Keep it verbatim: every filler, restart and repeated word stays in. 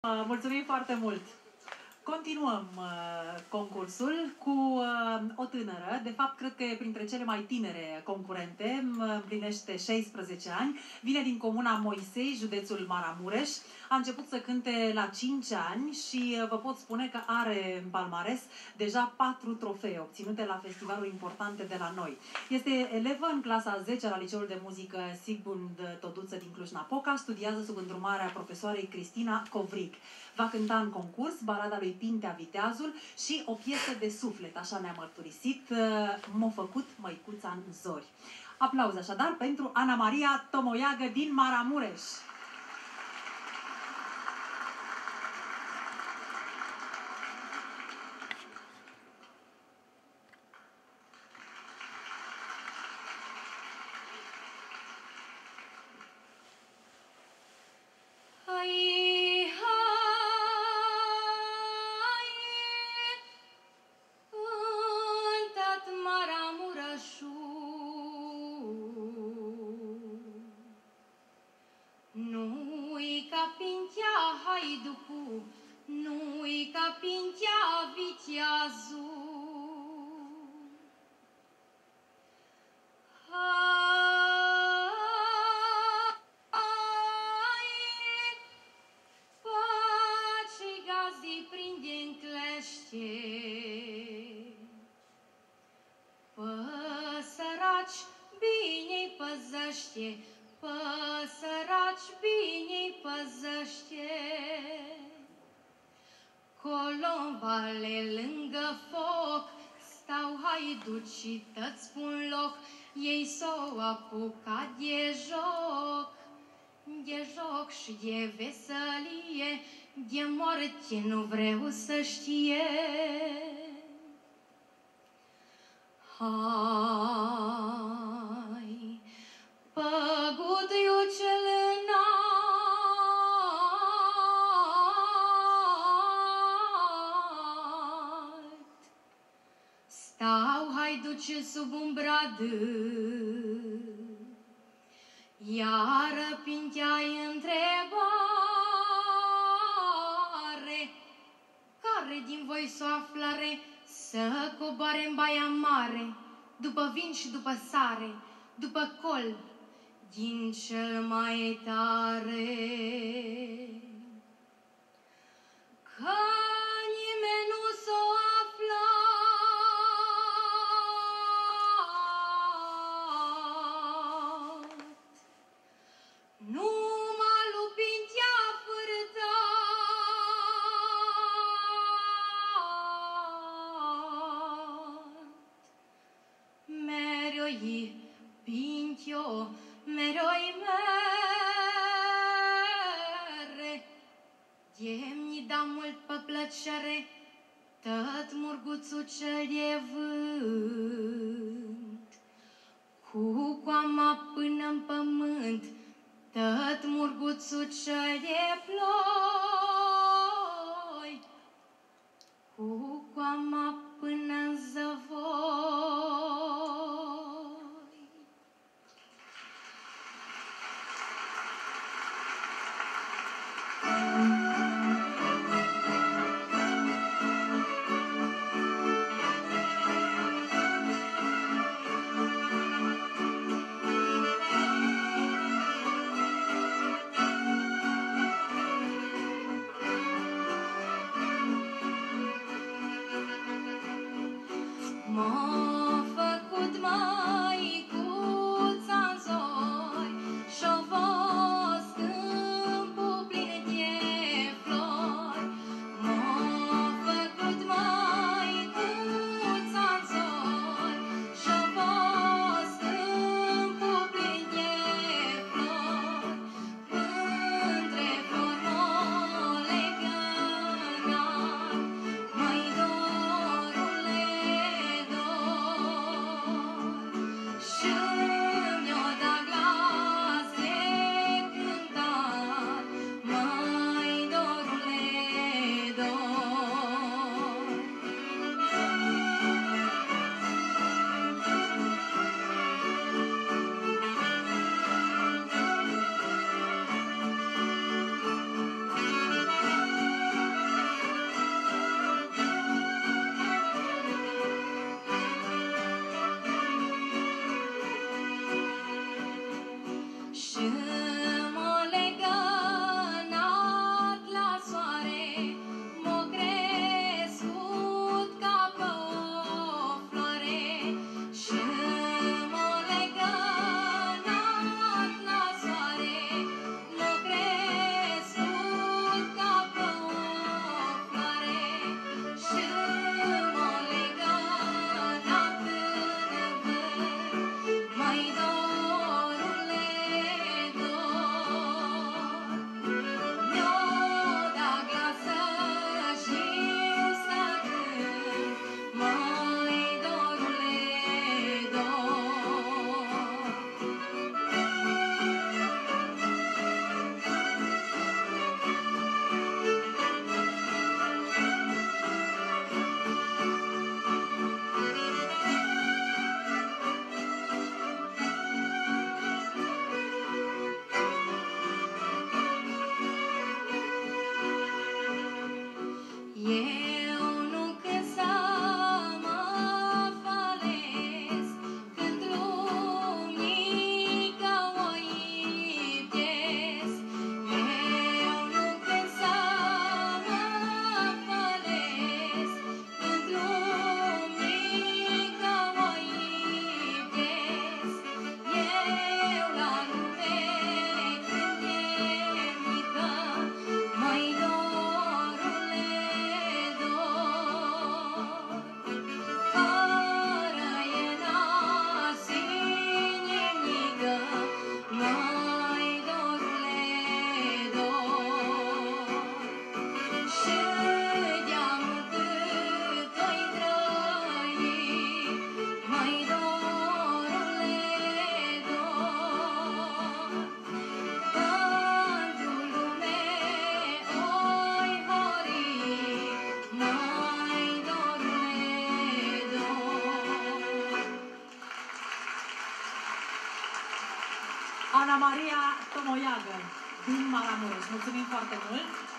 Mulțumim foarte mult! Continuăm uh, concursul cu uh, o tânără, de fapt cred că e printre cele mai tinere concurente, împlinește șaisprezece ani, vine din comuna Moisei, județul Maramureș, a început să cânte la cinci ani și uh, vă pot spune că are în palmares deja patru trofee obținute la festivaluri importante de la noi. Este elevă în clasa a zecea la Liceul de Muzică Sigmund Toduță din Cluj-Napoca, studiază sub îndrumarea profesoarei Cristina Covrig. Va cânta în concurs balada lui Pintea Viteazul și o piesă de suflet, așa ne-a mărturisit, M-a făcut măicuța în zori. Aplauze așadar pentru Ana Maria Tomoiagă din Maramureș. Nu-i ca Pintea haiducu, nu-i ca Pintea viteazul. Hai, pace gazii prinde-n clește, păsăraci bine-i păzăște, păsăraci bine-i păzăște. Colo în vale lângă foc stau haiducii, tăți spun loc, ei s-o apucat de joc, de joc și de veselie, de moarte nu vreau să știe. Hai, păgudiu cel înalt, stau haiduci sub un brad, iară Pintea-i întrebare, care din voi s-o aflare să coboare în baia mare, după vin și după sare, după colb, din cel mai tare. Că nimeni nu s-o afla, numai lui Pintea fârtat. Mereu-i Pinteo, mereu-i mere, de-mi da mult pe plăcere tot murguțul cel de vânt. Cu coama până-n pământ, tot murguțul cel de ploi, cu coama până-n zăvoi. M-a făcut măicuța în zori și-a fost câmpul plin de flori. M-a făcut măicuța în zori și-a fost câmpul plin de flori. Între formole cănar, măi dorule, dorule, Ana Maria Tomoiagă din Maramureș. Mulțumim foarte mult!